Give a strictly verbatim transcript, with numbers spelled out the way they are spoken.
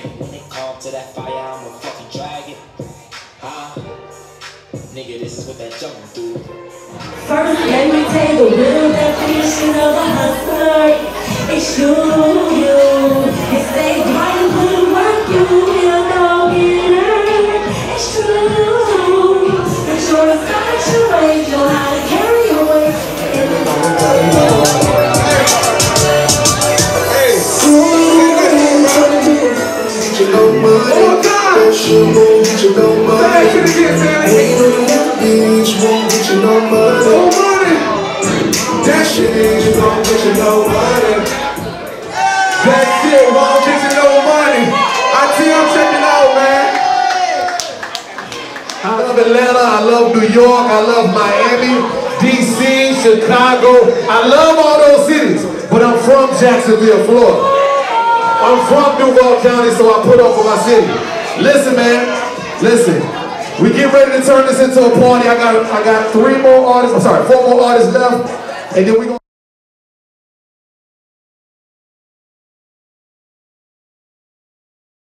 When it comes to that fire, I'm a fucking dragon. Huh? Nigga, this is what that jumping through. First, let me tell you the real definition of a hustler. It's you, you. It stays right and put in work, you will go get it. It's true. But you're a special angel, how to carry your weight. Hey, you know money. Oh God! You won't get you no money. Ain't no bitch won't get you no money. No money. That shit is you won't get you no money. That shit won't get you no money. I T, I'm checking out, man. I love Atlanta. I love New York. I love Miami, D C, Chicago. I love all those cities. But I'm from Jacksonville, Florida. I'm from Duval County, so I put up for my city. Listen, man. Listen. We get ready to turn this into a party. I got I got three more artists. I'm sorry, four more artists left, and then we gonna